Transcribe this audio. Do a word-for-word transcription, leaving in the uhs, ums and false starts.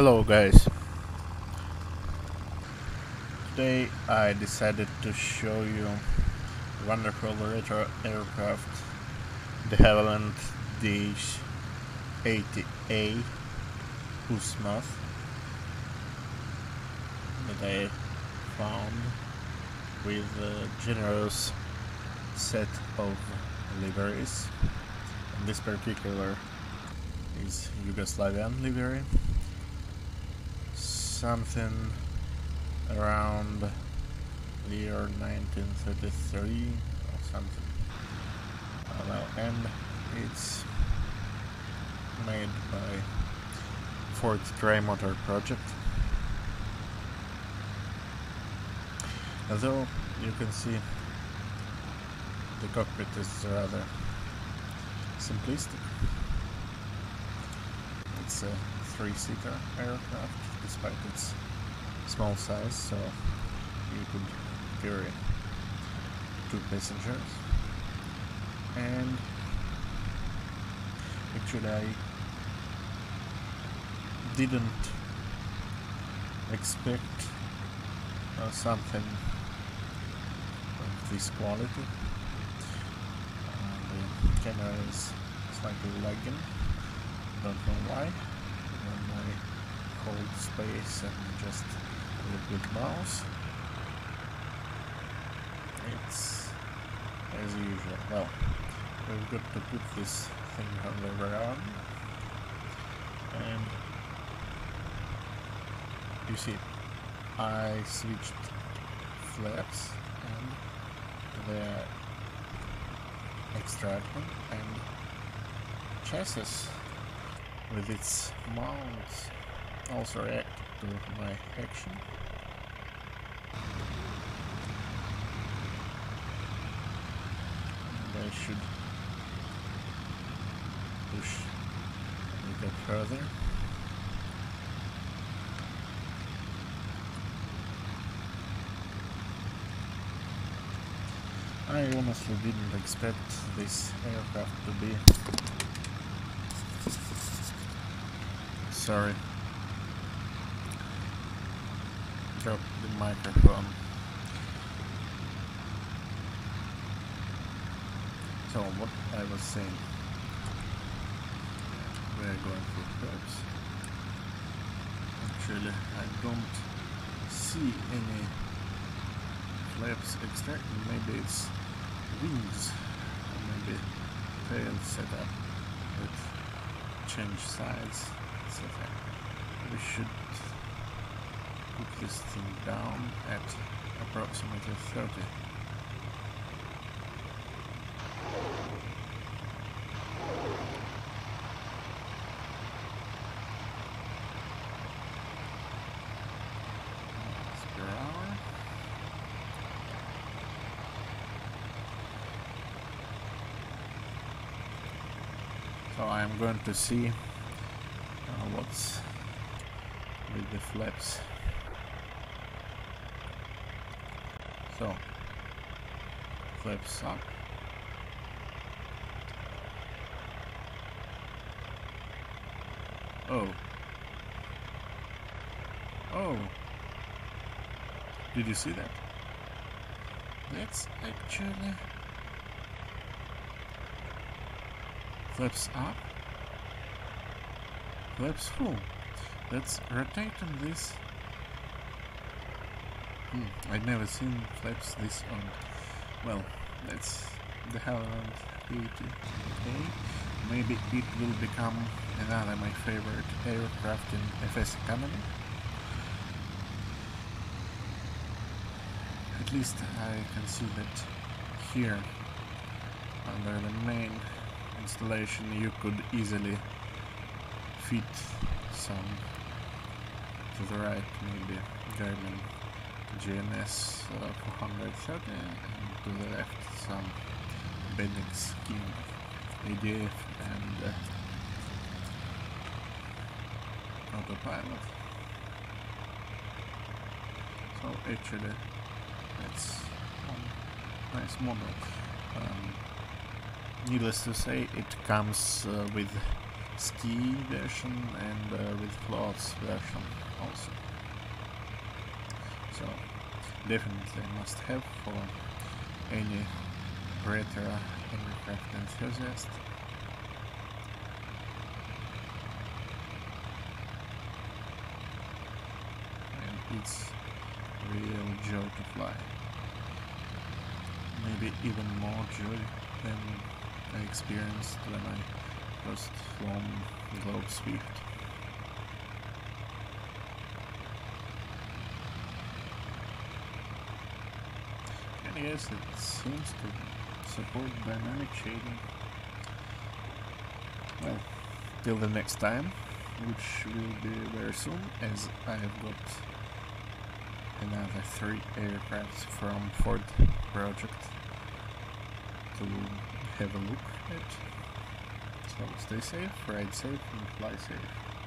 Hello guys, today I decided to show you wonderful retro aircraft, the Havilland D H eighty A Portsmouth that I found with a generous set of liveries. And this particular is Yugoslavian livery, something around the year nineteen thirty-three or something. Uh, well, and it's made by Ford Tri-Motor Project. Although you can see the cockpit is rather simplistic. It's a three-seater aircraft despite its small size, so you could carry two passengers. And actually I didn't expect uh, something of this quality. Uh, the camera is slightly lagging, don't know why. When I hold space and just look with mouse, it's as usual. Well, we've got to put this thing on the ground, and you see I switched flaps and the extractor and chassis with its mounts also reacted to my action. And I should push a little further. I honestly didn't expect this aircraft to be. Sorry. Drop the microphone. So what I was saying, we're going for flaps. Actually, I don't see any flaps extracting. Maybe it's wings, or maybe tail setup with change size, et cetera. We should put this thing down at approximately thirty. Miles per hour. So I'm going to see uh, what's with the flaps. So, flaps up. Oh. Oh. Did you see that? That's actually flaps up. Flaps full. Let's rotate on this. Hmm, I've never seen flaps this on. Well, that's the Havilland eighty A. Maybe it will become another my favorite aircraft in F S economy. At least I can see that here, under the main installation, you could easily fit some to the right, maybe German G N S uh, four thirty, and to the left some Bendix King A D F and uh, autopilot. So actually it's a nice model. Um, needless to say, it comes uh, with ski version and uh, with clothes version also. So definitely must have for any retro aircraft enthusiast. And it's real joy to fly. Maybe even more joy than I experienced when I first flown Globe Swift. And yes, it seems to support dynamic shading. Well, till the next time, which will be very soon, as I have got another three aircrafts from Ford project to have a look at. So stay safe, ride safe, and fly safe.